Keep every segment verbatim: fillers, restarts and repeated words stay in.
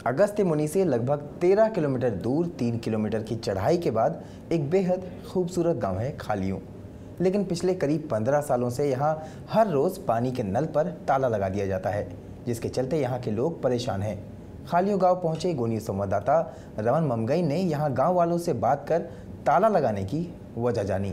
अगस्त्य मुनि से लगभग तेरह किलोमीटर दूर तीन किलोमीटर की चढ़ाई के बाद एक बेहद खूबसूरत गांव है खालियों। लेकिन पिछले करीब पंद्रह सालों से यहां हर रोज़ पानी के नल पर ताला लगा दिया जाता है, जिसके चलते यहां के लोग परेशान हैं। खालियों गांव पहुंचे गोनी संवाददाता रमन ममगई ने यहां गांव वालों से बात कर ताला लगाने की वजह जानी।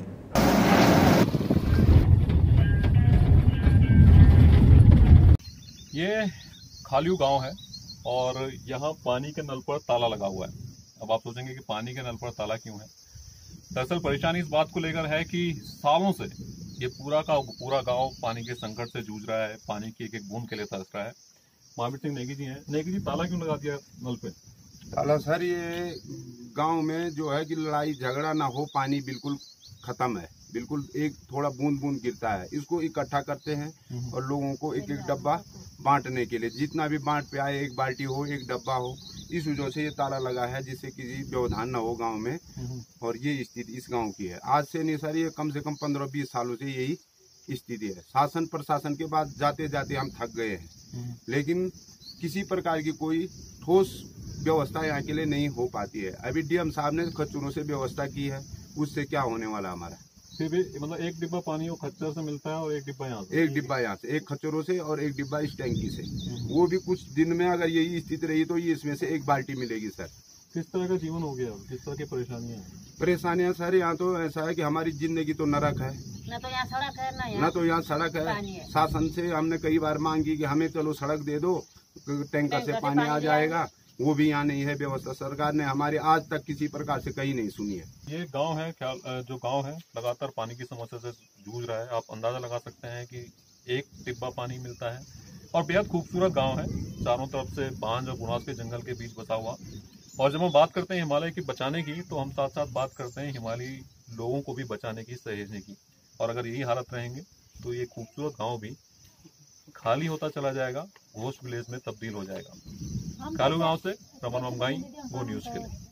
ये खालियों गांव है और यहाँ पानी के नल पर ताला लगा हुआ है। अब आप सोचेंगे कि पानी के नल पर ताला क्यों है। दरअसल परेशानी इस बात को लेकर है कि सालों से ये पूरा का पूरा गांव पानी के संकट से जूझ रहा है, पानी की एक एक बूंद के लिए तरस रहा है। महावीर सिंह नेगी जी हैं। नेगी जी, ताला क्यों लगा दिया नल पे? ताला सर, ये गांव में जो है कि लड़ाई झगड़ा ना हो, पानी बिल्कुल खत्म है, बिल्कुल एक थोड़ा बूंद बूंद गिरता है। इसको इकट्ठा करते हैं और लोगों को एक एक डब्बा बांटने के लिए, जितना भी बांट पे आए, एक बाल्टी हो, एक डब्बा हो, इस वजह से ये ताला लगा है, जिससे किसी व्यवधान न हो गांव में। और ये स्थिति इस गांव की है। आज से नहीं सर, ये कम से कम पंद्रह बीस सालों से यही स्थिति है। शासन प्रशासन के बाद जाते जाते हम थक गए हैं, लेकिन किसी प्रकार की कोई ठोस व्यवस्था यहाँ के लिए नहीं हो पाती है। अभी डीएम साहब ने खच्चरों से व्यवस्था की है, उससे क्या होने वाला हमारा। फिर भी मतलब एक डिब्बा पानी वो खच्चर से मिलता है और एक डिब्बा यहाँ से एक डिब्बा यहाँ से, एक खच्चरों से और एक डिब्बा इस टैंकी से। वो भी कुछ दिन में अगर यही स्थिति रही तो ये इसमें से एक बाल्टी मिलेगी सर। किस तरह का जीवन हो गया, किस तरह की परेशानियां हैं? परेशानियां सर, यहाँ तो ऐसा है कि हमारी जिंदगी तो नरक है, न तो यहाँ सड़क है, न न तो यहाँ सड़क है। शासन से हमने कई बार मांग की कि हमें चलो सड़क दे दो, टैंकर से पानी आ जाएगा, वो भी यहाँ नहीं है व्यवस्था। सरकार ने हमारी आज तक किसी प्रकार से कहीं नहीं सुनी है। ये गांव है क्या, जो गांव है लगातार पानी की समस्या से जूझ रहा है। आप अंदाजा लगा सकते हैं कि एक डिब्बा पानी मिलता है और बेहद खूबसूरत गांव है, चारों तरफ से बांझ और बुनास के जंगल के बीच बसा हुआ। और जब हम बात करते हैं हिमालय की बचाने की, तो हम साथ साथ बात करते हैं हिमालयी लोगों को भी बचाने की, सहेजने की। और अगर यही हालत रहेंगे तो ये खूबसूरत गाँव भी खाली होता चला जाएगा, घोस्ट विलेज में तब्दील हो जाएगा। खालियों गांव से रमन ममगई, वो न्यूज के लिए।